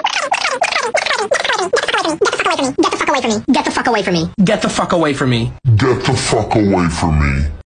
Get the fuck away from me. Get the fuck away from me. Get the fuck away from me. Get the fuck away from me.